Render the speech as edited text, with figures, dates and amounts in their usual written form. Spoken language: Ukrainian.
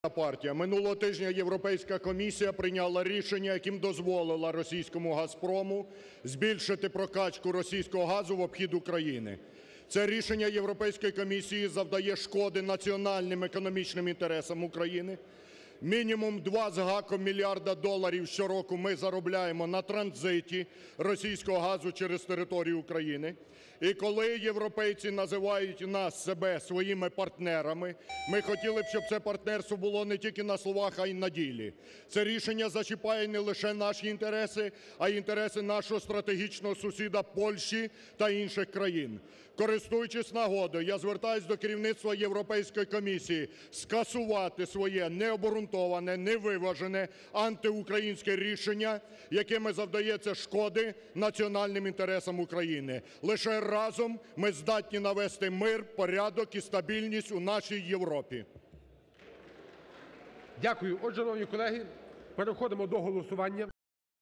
Партія. Минулого тижня Європейська комісія прийняла рішення, яким дозволила російському «Газпрому» збільшити прокачку російського газу в обхід України. Це рішення Європейської комісії завдає шкоди національним економічним інтересам України. Мінімум 2 з гаком мільярда доларів щороку ми заробляємо на транзиті російського газу через територію України. І коли європейці називають нас, себе своїми партнерами, ми хотіли б, щоб це партнерство було не тільки на словах, а й на ділі. Це рішення зачіпає не лише наші інтереси, а й інтереси нашого стратегічного сусіда Польщі та інших країн. Користуючись нагодою, я звертаюсь до керівництва Європейської комісії скасувати своє необґрунтоване, невиважене антиукраїнське рішення, якими завдається шкоди національним інтересам України. Лише разом ми здатні навести мир, порядок і стабільність у нашій Європі. Дякую. Отже, шановні колеги, переходимо до голосування.